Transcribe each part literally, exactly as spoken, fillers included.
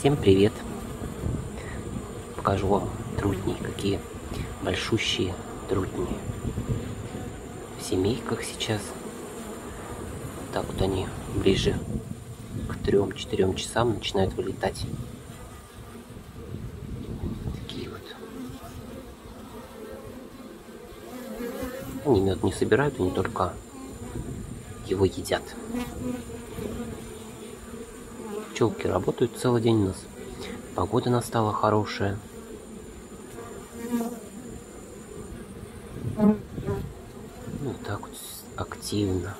Всем привет! Покажу вам трутни, какие большущие трутни в семейках сейчас. Так вот они ближе к трем-четырем часам начинают вылетать. Такие вот. Они мед не собирают, они только его едят. Пчелки работают целый день у нас. Погода настала хорошая. Ну так вот активно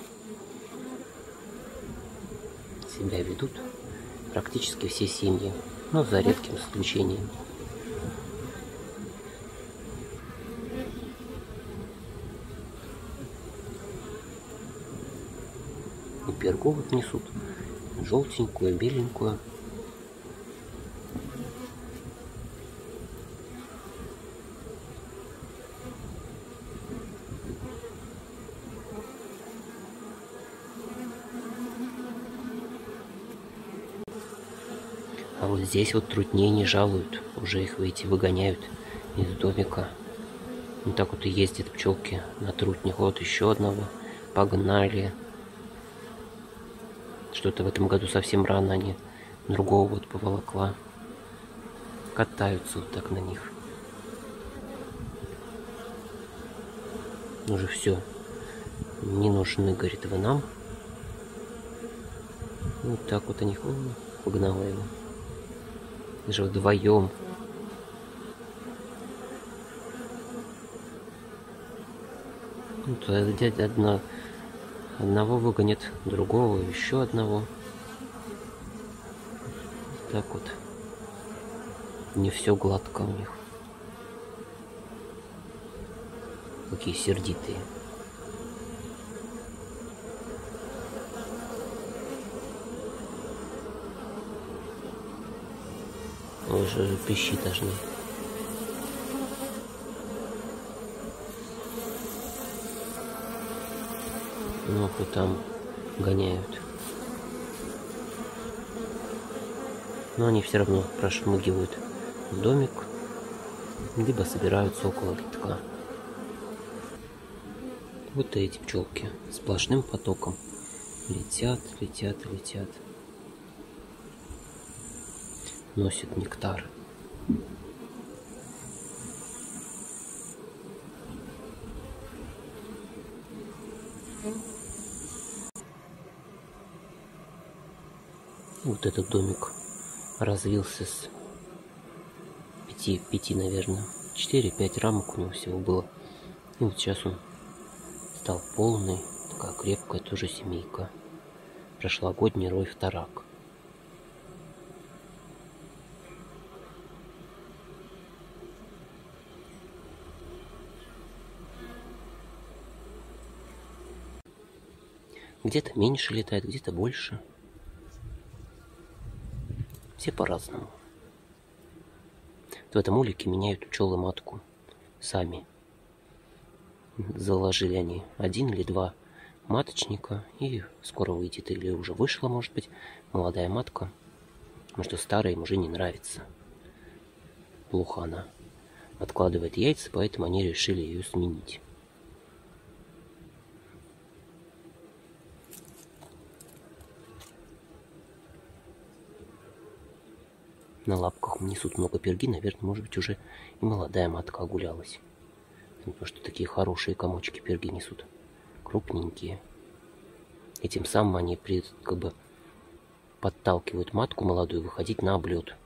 себя ведут практически все семьи, но за редким исключением. И пергу вот несут, желтенькую, беленькую. А вот здесь вот трутней не жалуют, уже их, видите, выгоняют из домика. Вот так вот и ездят пчелки на трутнях. Вот еще одного погнали. Что-то в этом году совсем рано они другого вот поволокла. Катаются вот так на них. Уже все. Не нужны, говорит, вы нам. Вот так вот они, погнала его. Даже вдвоем. Вот дядя одна, одного выгонит, другого, еще одного. Так вот. Не все гладко у них. Какие сердитые. Уже пищи должны. Ну, вот там гоняют. Но они все равно прошмыгивают в домик, либо собираются около литка. Вот эти пчелки сплошным потоком летят, летят, летят. Носят нектар. Вот этот домик развился с пяти, пяти, наверное, четыре-пять рамок у него всего было. И вот сейчас он стал полный, такая крепкая тоже семейка. Прошлогодний рой вторак. Где-то меньше летает, где-то больше. Все по-разному. В этом улике меняют пчелы матку сами. Заложили они один или два маточника, и скоро выйдет, или уже вышла, может быть, молодая матка. Потому что старая им уже не нравится. Плохо она откладывает яйца, поэтому они решили ее сменить. На лапках несут много перги, наверное, может быть, уже и молодая матка огулялась. Потому что такие хорошие комочки перги несут, крупненькие. И тем самым они при, как бы подталкивают матку молодую выходить на облет.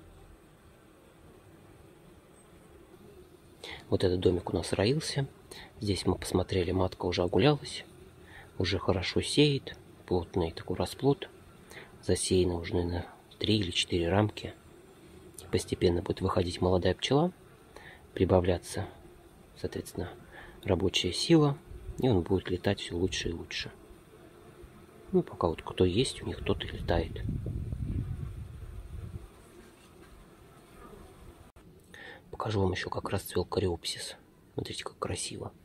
Вот этот домик у нас роился. Здесь мы посмотрели, матка уже огулялась, уже хорошо сеет, плотный такой расплод. Засеяно уже, наверное, три или четыре рамки. Постепенно будет выходить молодая пчела, прибавляться, соответственно, рабочая сила, и он будет летать все лучше и лучше. Ну, пока вот кто есть, у них тот и летает. Покажу вам еще, как расцвел кореопсис. Смотрите, как красиво.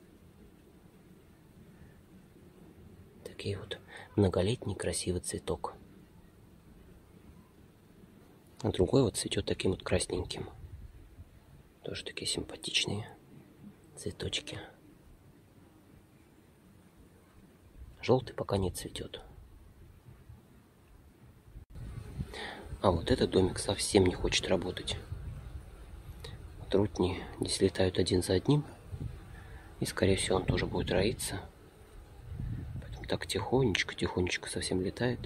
Такие вот многолетний красивый цветок. А другой вот цветет таким вот красненьким. Тоже такие симпатичные цветочки. Желтый пока не цветет. А вот этот домик совсем не хочет работать. Трутни здесь летают один за одним. И скорее всего он тоже будет роиться. Поэтому так тихонечко, тихонечко совсем летает.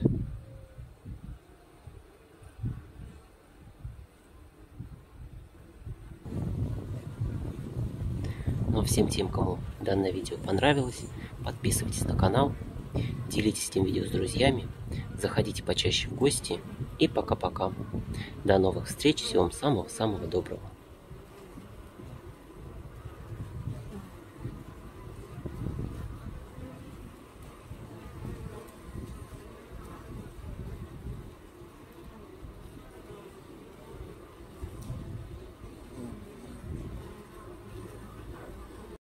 Ну а всем тем, кому данное видео понравилось, подписывайтесь на канал, делитесь этим видео с друзьями, заходите почаще в гости и пока-пока. До новых встреч, всего вам самого-самого доброго.